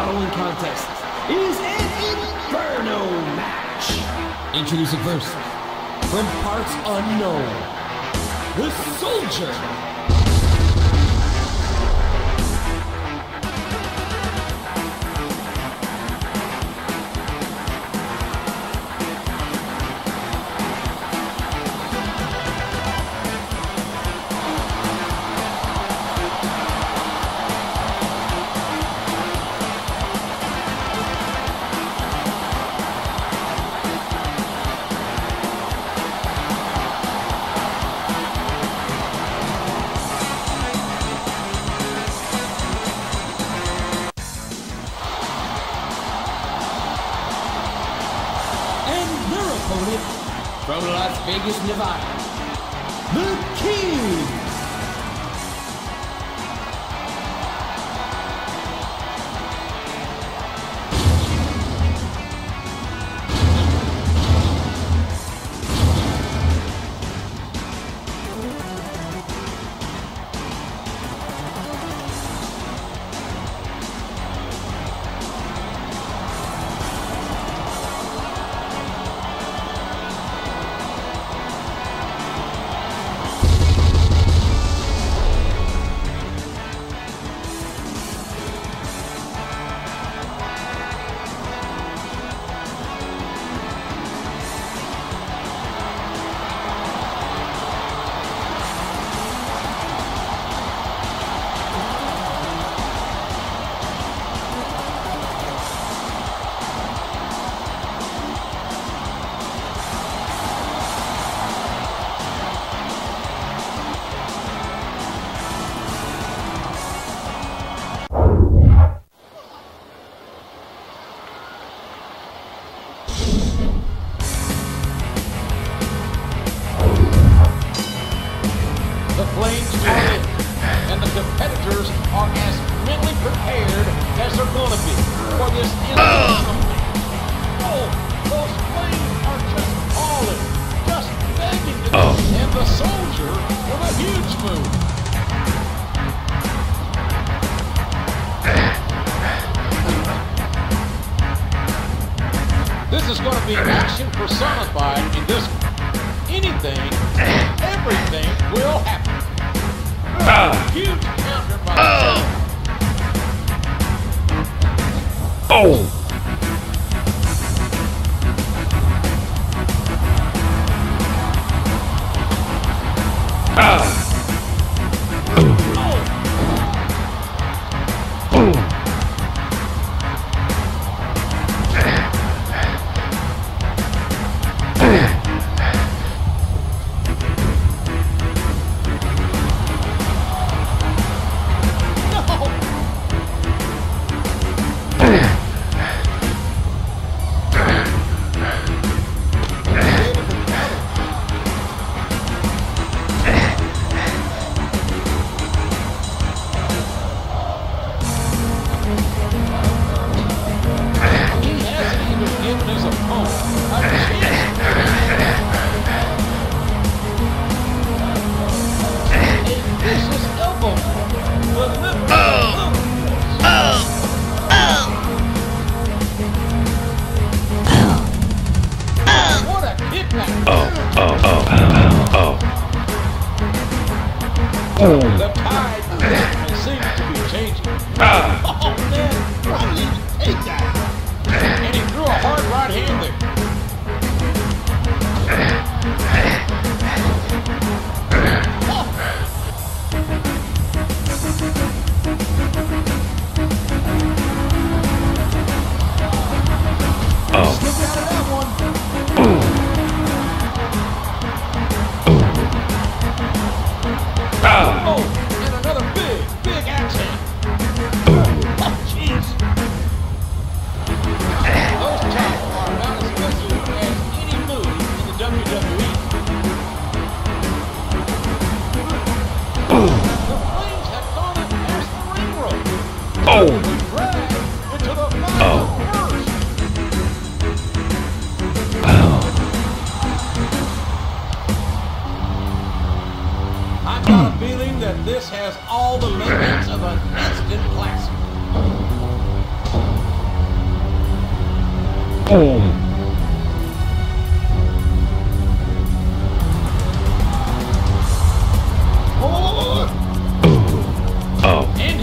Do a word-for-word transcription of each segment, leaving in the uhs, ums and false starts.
following contest is an Inferno match. Introducing first, from parts unknown, the Soldier. From Las Vegas, Nevada, the King. And the competitors are as mentally prepared as they're going to be for this inevitable match. Oh, those flames are just falling, just begging to oh. be. And the Soldier with a huge move. This is going to be action personified in this one. Anything, everything will happen. Ah. Huge counter by oh. oh. Ah. Oh. Oh. The tide seems to be changing. Ah. Oh man, why did he take that? And he threw a hard right hand there. Oh. Slipped out of that one. Ah. Oh, and another big, big axe hand. Oh, jeez. Those chops are about as effective as any move in the W W E. The flames have gone up past the ring rope. Oh. We drag into the final Oh. verse. I've got a feeling that this has all the makings of an instant classic.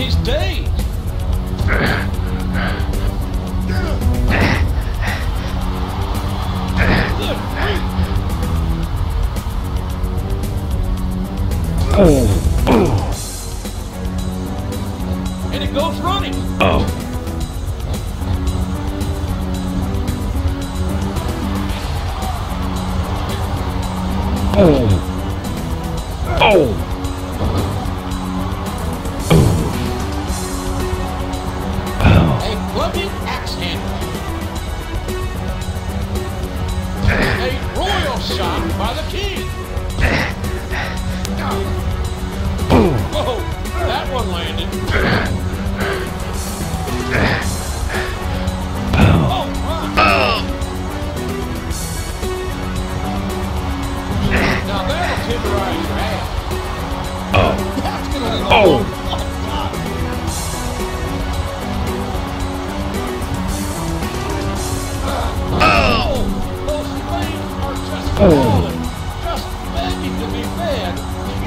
He's dazed. Good grief. Oh. Oh. And it goes running. Oh. Oh. Oh. A clubbing axe handle. A royal shot by the king. Whoa, that one landed. Oh, my. Now that'll tenderize your ass. Oh. That's gonna go. Oh. Oh, those flames are just falling, just begging to be fed.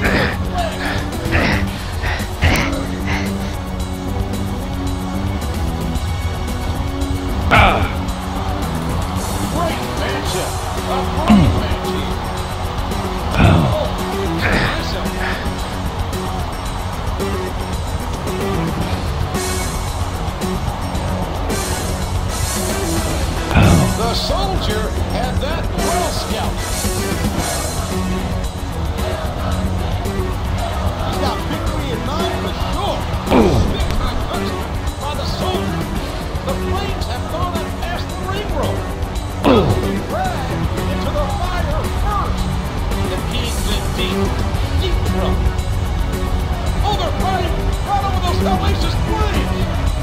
Ah. Great matchup, a great match here. Oh, listen. The soldier had that well scouted. He's got victory in mind for sure. Big time punishment by the soldier. The flames have gone up past the ring rope. He dragged into the fire first. The king's in deep, deep trouble. Oh, they're fighting right over those hellacious flames.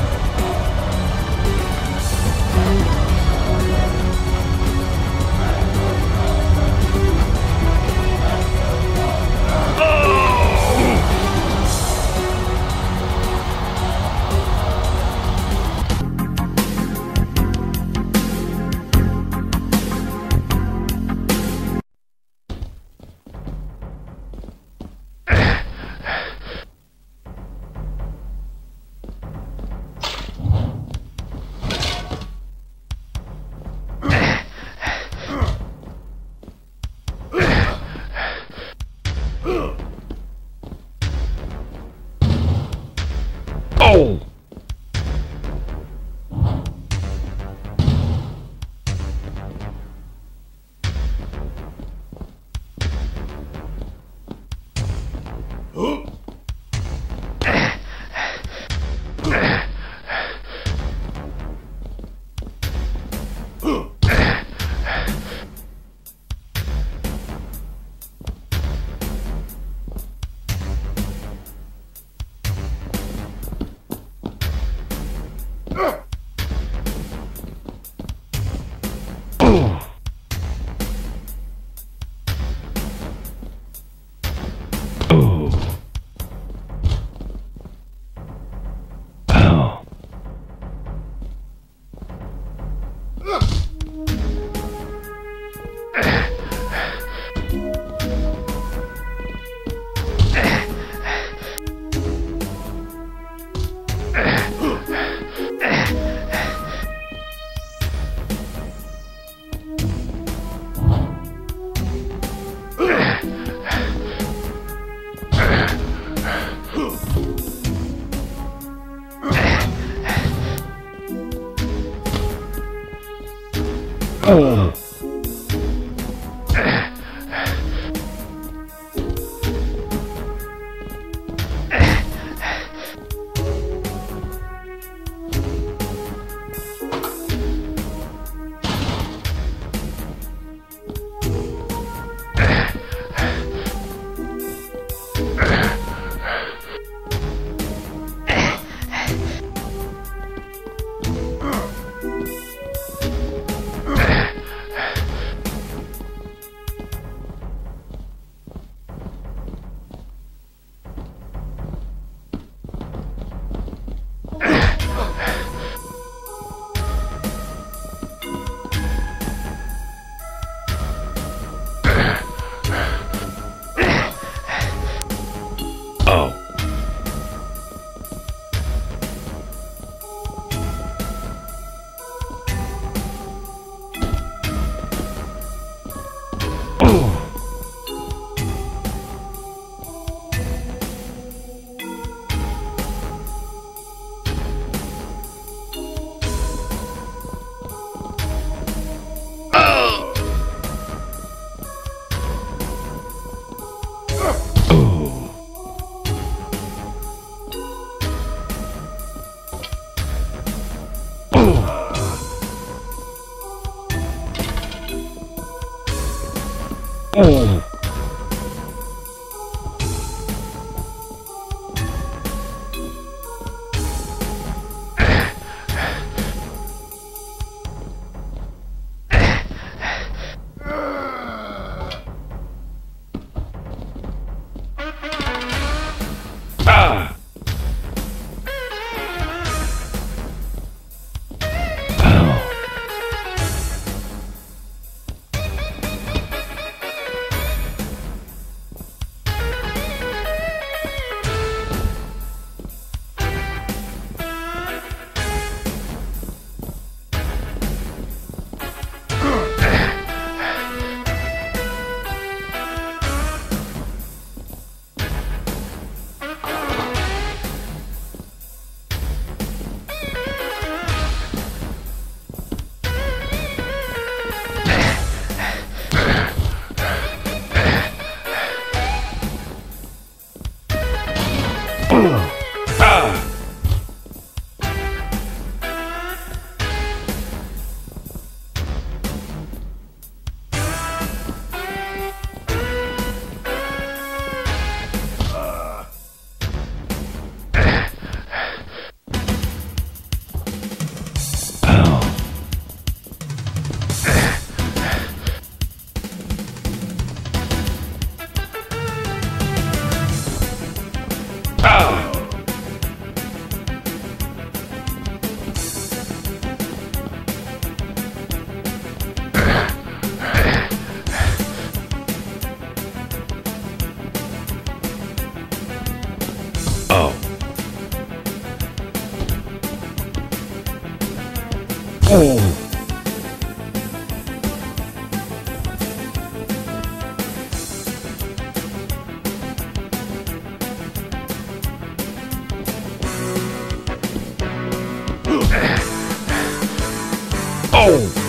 Oh. Oh. Ah. Oh. Oh.